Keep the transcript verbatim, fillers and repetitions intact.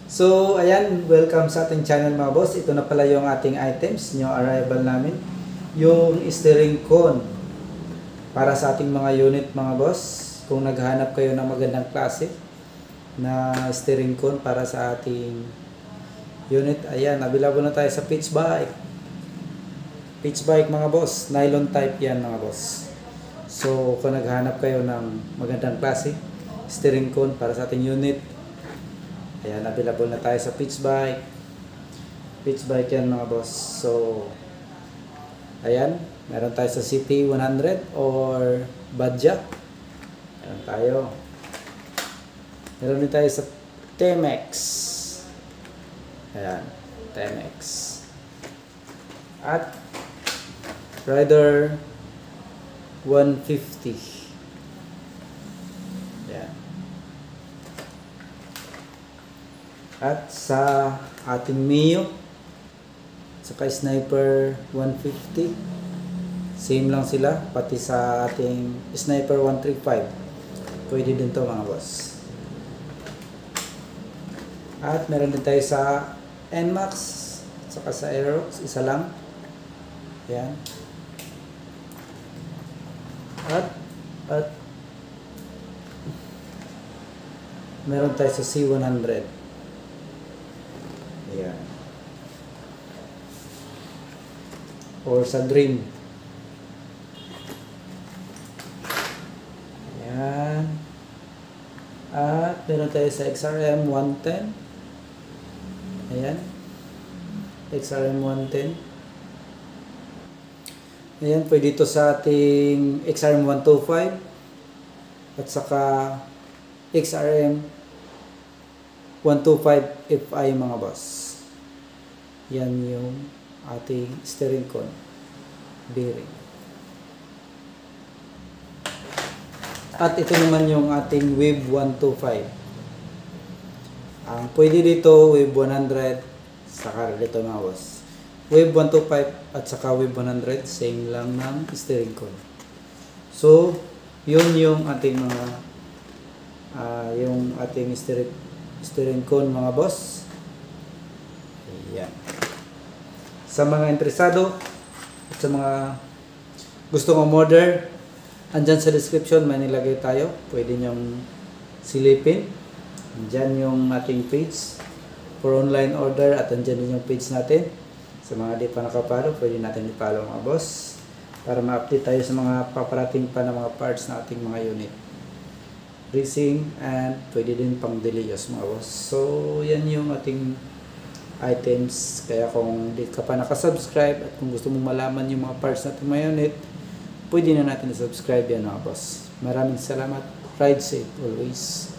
So, ayan, welcome sa ating channel mga boss. Ito na pala yung ating items, new arrival namin. Yung steering cone para sa ating mga unit mga boss. Kung naghahanap kayo ng magandang klase na steering cone para sa ating unit, ayan, available na tayo sa pitch bike. Pitch bike mga boss, nylon type yan mga boss. So, kung naghahanap kayo ng magandang klase, steering cone para sa ating unit, ayan, available na tayo sa pitch bike. Pitch bike yan mga boss. So, ayan, meron tayo sa C P one hundred or Badja. Meron tayo. Meron din tayo sa T-Mex. Ayan, T-Mex. At Rider one fifty. Ayan. At sa ating Mio, saka Sniper one fifty, same lang sila, pati sa ating Sniper one thirty-five, pwede din to mga boss. At meron din tayo sa N MAX, saka sa Aerox, isa lang. Ayan. At, at meron tayo sa C one hundred. Ayan. Or sa Dream. Ayan. At meron tayo sa X R M one ten. Ayan. X R M one ten. Ayan, pwede dito sa ating X R M one twenty-five. At saka X R M one twenty-five F I mga boss. Yan yung ating steering cone bearing. At ito naman yung ating Wave one twenty-five. Ang pwede dito Wave one hundred, saka dito mga boss. Wave one twenty-five at saka Wave one hundred, same lang ng steering cone. So, yun yung ating mga uh, yung ating steering steering cone mga boss. Ayan. Sa mga interesado at sa mga gusto ng order, andyan sa description may nilagay tayo, pwede nyong silipin. Andyan yung ating page for online order at andyan din yung page natin. Sa mga di pa nakapalo, pwede natin i-follow mga boss para ma-update tayo sa mga paparating pa na mga parts na ating mga unit. Racing and pwede din pang Delios mga boss. So, yan yung ating items. Kaya kung di ka pa nakasubscribe at kung gusto mong malaman yung mga parts natin mga unit, pwede na natin i-subscribe yan mga boss. Maraming salamat. Ride safe always.